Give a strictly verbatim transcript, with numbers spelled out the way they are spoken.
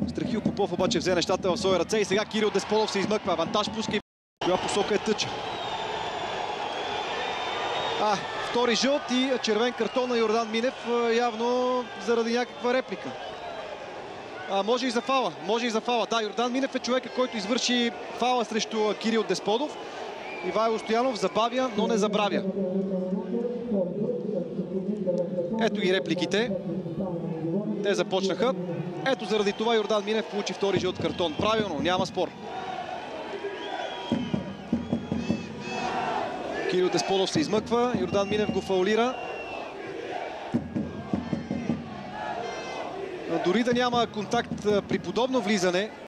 Страхил Попов обаче взе нещата в своя ръце и сега Кирил Десподов се измъква. Авантаж пуска и коя посока е тъча. А, втори жълт и червен картон на Йордан Минев, явно заради някаква реплика. А, може и за фала, може и за фала. Да, Йордан Минев е човека, който извърши фала срещу Кирил Десподов. Ивайло Стоянов забавя, но не забравя. Ето ги репликите. Те започнаха. Ето заради това Йордан Минев получи втори жълт картон. Правилно, няма спор. Кирил Десподов се измъква, Йордан Минев го фаулира. Дори да няма контакт при подобно влизане,